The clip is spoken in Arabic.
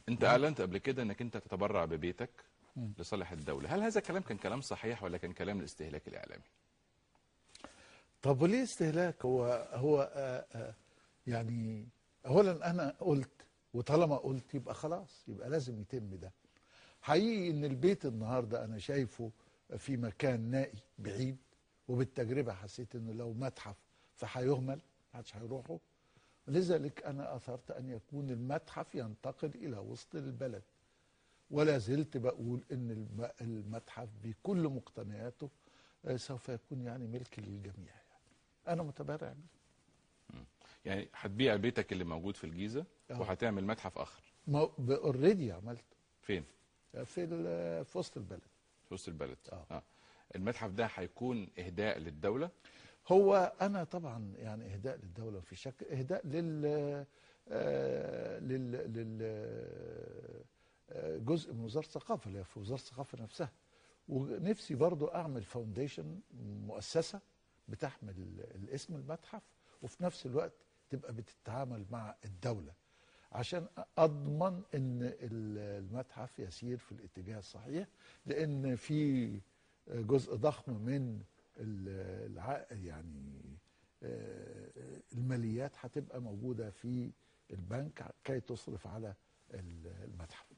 انت اعلنت قبل كده انك انت تتبرع ببيتك لصالح الدولة، هل هذا الكلام كان كلام صحيح ولا كان كلام الاستهلاك الإعلامي؟ طب وليه استهلاك؟ هو يعني اولا انا قلت، وطالما قلت يبقى خلاص، يبقى لازم يتم ده. حقيقي ان البيت النهارده انا شايفه في مكان نائي بعيد، وبالتجربه حسيت انه لو متحف فهيهمل، محدش هيروحه. لذلك انا اثرت ان يكون المتحف ينتقل الى وسط البلد، ولا زلت بقول ان المتحف بكل مقتنياته سوف يكون يعني ملك للجميع. يعني انا متبرع بيه. يعني هتبيع بيتك اللي موجود في الجيزة وهتعمل متحف آخر؟ اوريدي عملت. فين؟ في وسط البلد. في وسط البلد. المتحف ده هيكون إهداء للدولة؟ هو أنا طبعا يعني إهداء للدولة في شك، إهداء جزء من وزارة الثقافة، اللي هي في وزارة الثقافة نفسها. ونفسي برضو أعمل فاونديشن، مؤسسة بتحمل الاسم المتحف، وفي نفس الوقت تبقى بتتعامل مع الدولة، عشان أضمن أن المتحف يسير في الاتجاه الصحيح. لأن في جزء ضخم من يعني الماليات هتبقى موجودة في البنك كي تصرف على المتحف.